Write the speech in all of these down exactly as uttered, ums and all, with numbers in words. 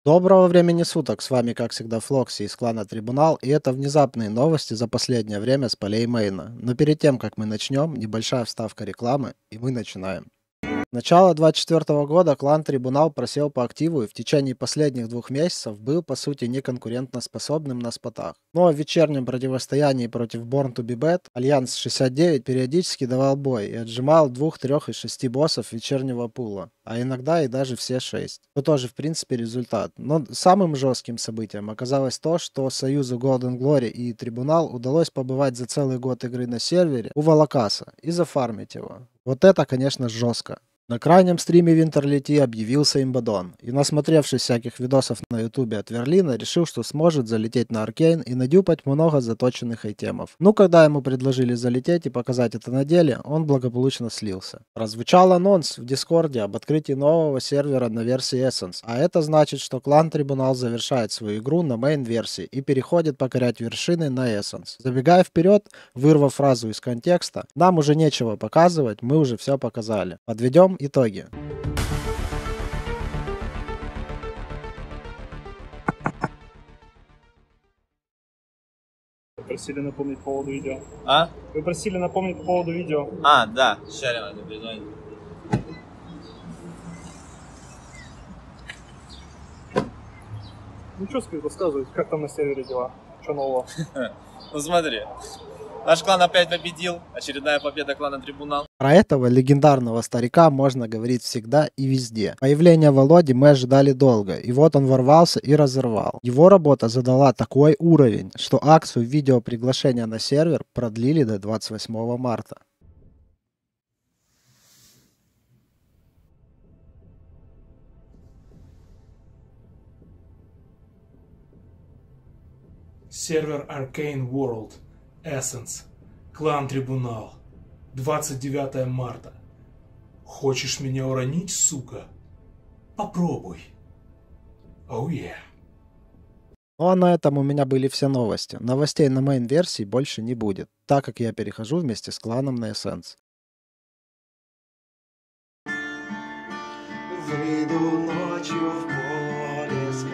Доброго времени суток, с вами как всегда Флокси из клана Трибунал, и это внезапные новости за последнее время с полей мейна. Но перед тем, как мы начнем, небольшая вставка рекламы, и мы начинаем. Начало двадцать четвёртого года клан Трибунал просел по активу и в течение последних двух месяцев был по сути неконкурентоспособным на спотах. Но в вечернем противостоянии против Born to be Bad Альянс шестьдесят девять периодически давал бой и отжимал двух, трех из шести боссов вечернего пула, а иногда и даже все шесть. Что тоже в принципе результат. Но самым жестким событием оказалось то, что союзу Golden Glory и Трибунал удалось побывать за целый год игры на сервере у Волокаса и зафармить его. Вот это, конечно, жестко. На крайнем стриме Винтерлити объявился Имбадон, и насмотревшись всяких видосов на ютубе от Верлина, решил, что сможет залететь на Аркейн и надюпать много заточенных айтемов. Ну, когда ему предложили залететь и показать это на деле, он благополучно слился. Прозвучал анонс в Дискорде об открытии нового сервера на версии Essence, а это значит, что клан Трибунал завершает свою игру на мейн-версии и переходит покорять вершины на Essence. Забегая вперед, вырвав фразу из контекста, нам уже нечего показывать, мы уже все показали. Подведем итоги. Просили напомнить по поводу видео. А? Вы просили напомнить по поводу видео. А, да, сейчас я надо перезвонить. Ну что, Сквид, рассказывай, как там на сервере дела? Что нового? Ну смотри, наш клан опять победил, очередная победа клана Трибунал. Про этого легендарного старика можно говорить всегда и везде. Появление Володи мы ожидали долго, и вот он ворвался и разорвал. Его работа задала такой уровень, что акцию видеоприглашения на сервер продлили до двадцать восьмого марта. Сервер Arcane World, Essence, клан Трибунал, двадцать девятого марта. Хочешь меня уронить, сука? Попробуй. Оу, oh, yeah. Ну а на этом у меня были все новости. Новостей на мейн-версии больше не будет, так как я перехожу вместе с кланом на Essence. Выйду ночью в поле с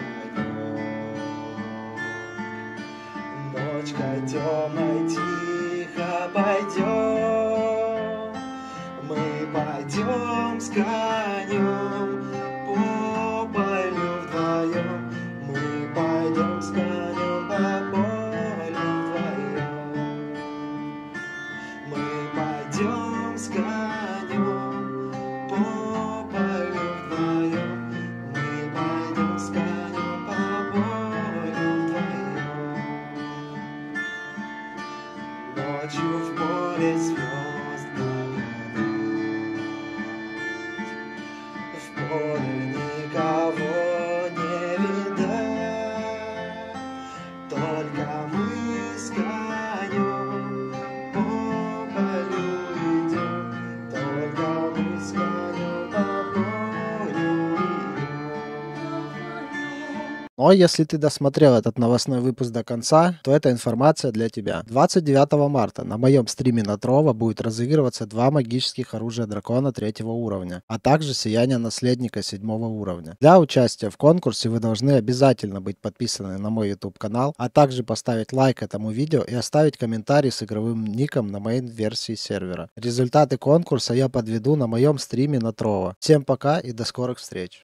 конем. Ночкой темной тихо пойдем. Мы пойдем с конем по полю вдвоем. Мы пойдем с конем по полю вдвоем. Мы пойдем с конем по полю вдвоем. Мы пойдем с конем по полю вдвоем. Ночью в поле звезд благодать. В поле никого не видать. Только мы с конем по полю идем. Только мы с конем по полю идем. Но если ты досмотрел этот новостной выпуск до конца, то эта информация для тебя. двадцать девятого марта на моем стриме на Трова будет разыгрываться два магических оружия дракона третьего уровня, а также сияние наследника седьмого уровня. Для участия в конкурсе вы должны обязательно быть подписаны на мой YouTube канал, а также поставить лайк этому видео и оставить комментарий с игровым ником на мейн-версии сервера. Результаты конкурса я подведу на моем стриме на Трова. Всем пока и до скорых встреч!